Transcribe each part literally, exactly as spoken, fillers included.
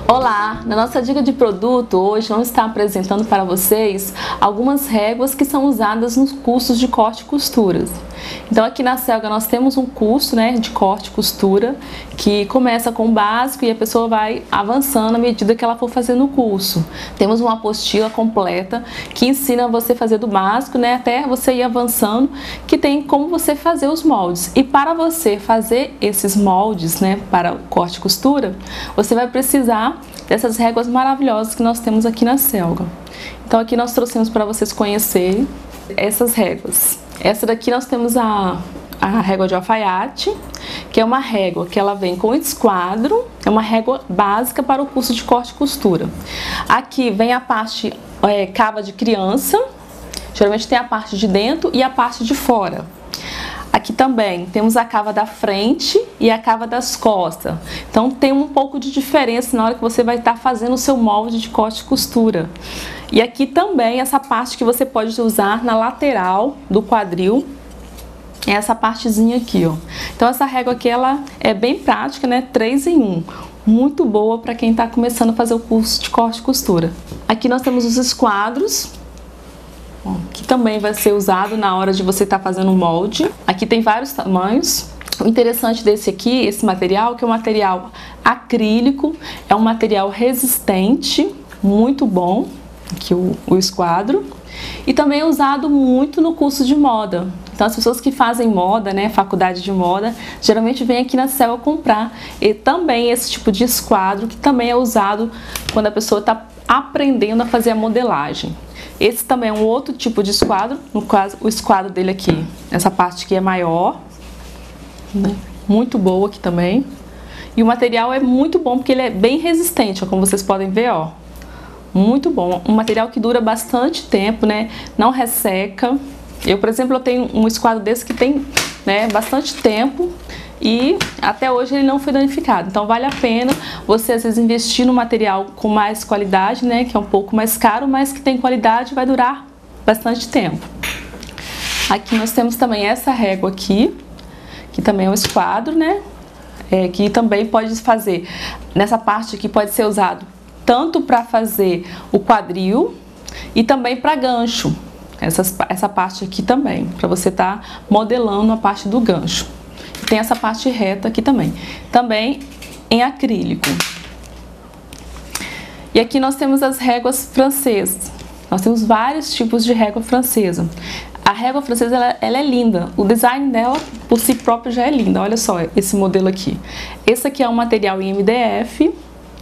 Olá! Na nossa dica de produto, hoje vamos estar apresentando para vocês algumas réguas que são usadas nos cursos de corte e costura. Então aqui na Selga nós temos um curso, né, de corte e costura que começa com o básico e a pessoa vai avançando à medida que ela for fazendo o curso. Temos uma apostila completa que ensina você a fazer do básico, né, até você ir avançando, que tem como você fazer os moldes. E para você fazer esses moldes, né, para o corte e costura, você vai precisar dessas réguas maravilhosas que nós temos aqui na Selga. Então aqui nós trouxemos para vocês conhecerem essas réguas. Essa daqui nós temos a, a régua de alfaiate, que é uma régua que ela vem com esquadro, é uma régua básica para o curso de corte e costura. Aqui vem a parte é, cava de criança, geralmente tem a parte de dentro e a parte de fora. Aqui também temos a cava da frente e a cava das costas. Então tem um pouco de diferença na hora que você vai estar fazendo o seu molde de corte e costura. E aqui também essa parte que você pode usar na lateral do quadril, é essa partezinha aqui, ó. Então essa régua aqui ela é bem prática, né? três em um. Muito boa para quem está começando a fazer o curso de corte e costura. Aqui nós temos os esquadros, que também vai ser usado na hora de você estar fazendo um molde. Aqui tem vários tamanhos. O interessante desse aqui, esse material, que é um material acrílico, é um material resistente, muito bom, aqui o, o esquadro. E também é usado muito no curso de moda. Então as pessoas que fazem moda, né, faculdade de moda, geralmente vêm aqui na Selga comprar. E também esse tipo de esquadro, que também é usado quando a pessoa está aprendendo a fazer a modelagem. Esse também é um outro tipo de esquadro, no caso o esquadro dele aqui, essa parte aqui é maior, né? Muito boa aqui também. E o material é muito bom porque ele é bem resistente, ó, como vocês podem ver, ó. Muito bom, um material que dura bastante tempo, né? Não resseca. Eu, por exemplo, eu tenho um esquadro desse que tem, né, bastante tempo e até hoje ele não foi danificado. Então vale a pena você às vezes investir no material com mais qualidade, né, que é um pouco mais caro, mas que tem qualidade e vai durar bastante tempo. Aqui nós temos também essa régua aqui, que também é um esquadro, né, é, que também pode fazer, nessa parte aqui pode ser usado tanto para fazer o quadril e também para gancho. Essas, essa parte aqui também, para você estar tá modelando a parte do gancho. Tem essa parte reta aqui também, também em acrílico. E aqui nós temos as réguas francesas. Nós temos vários tipos de régua francesa. A régua francesa ela, ela é linda, o design dela por si próprio já é linda. Olha só esse modelo aqui. Esse aqui é um material em M D F.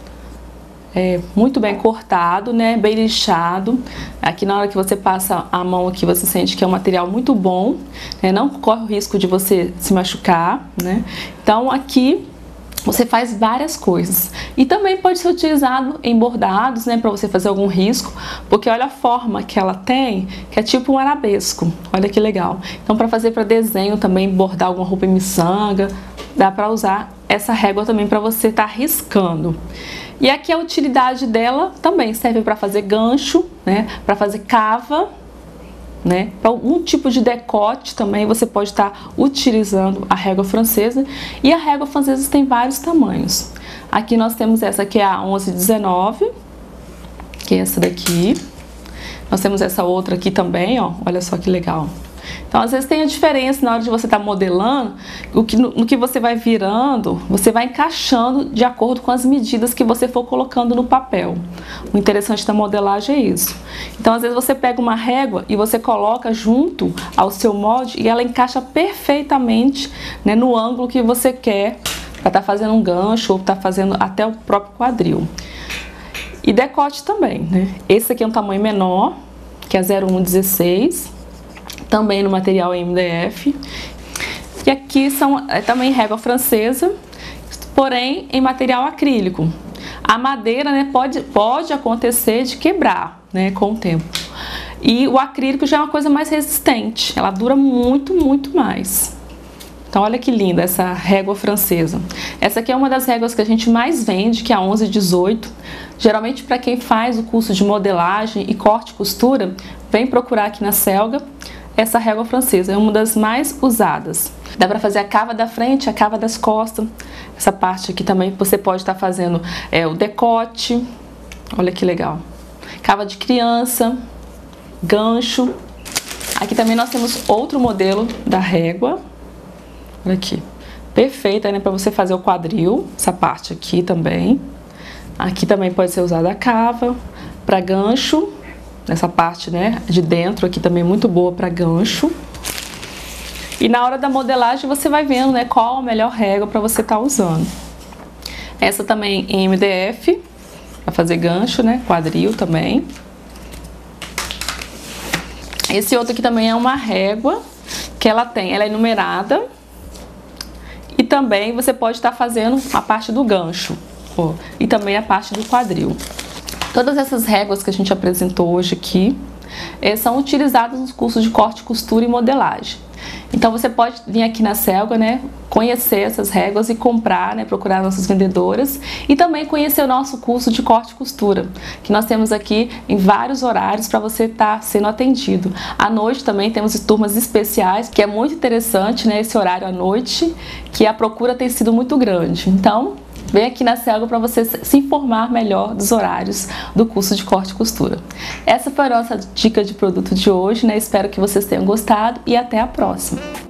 É muito bem cortado, né, bem lixado. Aqui na hora que você passa a mão aqui, você sente que é um material muito bom, né, não corre o risco de você se machucar, né. Então aqui você faz várias coisas. E também pode ser utilizado em bordados, né, para você fazer algum risco, porque olha a forma que ela tem, que é tipo um arabesco. Olha que legal. Então para fazer para desenho também, bordar alguma roupa em miçanga, dá para usar essa régua também para você estar riscando. E aqui a utilidade dela também serve para fazer gancho, né, para fazer cava, né, para algum tipo de decote também você pode estar utilizando a régua francesa. E a régua francesa tem vários tamanhos. Aqui nós temos essa que é a onze dezenove, que é essa daqui. Nós temos essa outra aqui também, ó, olha só que legal. Então, às vezes tem a diferença na hora de você estar modelando, o que, no, no que você vai virando, você vai encaixando de acordo com as medidas que você for colocando no papel. O interessante da modelagem é isso. Então, às vezes você pega uma régua e você coloca junto ao seu molde e ela encaixa perfeitamente, né, no ângulo que você quer, para estar fazendo um gancho ou estar fazendo até o próprio quadril. E decote também, né? Esse aqui é um tamanho menor, que é zero um dezesseis. Também no material M D F. E aqui são é, também régua francesa, porém em material acrílico. A madeira, né, pode, pode acontecer de quebrar, né, com o tempo. E o acrílico já é uma coisa mais resistente, ela dura muito, muito mais. Então olha que linda essa régua francesa. Essa aqui é uma das réguas que a gente mais vende, que é a onze dezoito. Geralmente para quem faz o curso de modelagem e corte e costura, vem procurar aqui na Selga. essa régua francesa, é uma das mais usadas. Dá para fazer a cava da frente, a cava das costas. Essa parte aqui também você pode estar fazendo é, o decote. Olha que legal. Cava de criança, gancho. Aqui também nós temos outro modelo da régua. Olha aqui. Perfeita, né, para você fazer o quadril. Essa parte aqui também. Aqui também pode ser usada a cava para gancho. Nessa parte, né, de dentro aqui também muito boa para gancho. E na hora da modelagem você vai vendo, né, qual a melhor régua para você estar usando. Essa também em M D F, para fazer gancho, né, quadril também. Esse outro aqui também é uma régua que ela tem, ela é numerada. E também você pode estar fazendo a parte do gancho, ó, e também a parte do quadril. Todas essas réguas que a gente apresentou hoje aqui eh, são utilizadas nos cursos de corte, costura e modelagem. Então você pode vir aqui na Selga, né, conhecer essas réguas e comprar, né, procurar nossas vendedoras e também conhecer o nosso curso de corte e costura, que nós temos aqui em vários horários para você estar sendo atendido. À noite também temos turmas especiais, que é muito interessante, né, esse horário à noite, que a procura tem sido muito grande. Então, vem aqui na Selga para você se informar melhor dos horários do curso de corte e costura. Essa foi a nossa dica de produto de hoje, né? Espero que vocês tenham gostado e até a próxima!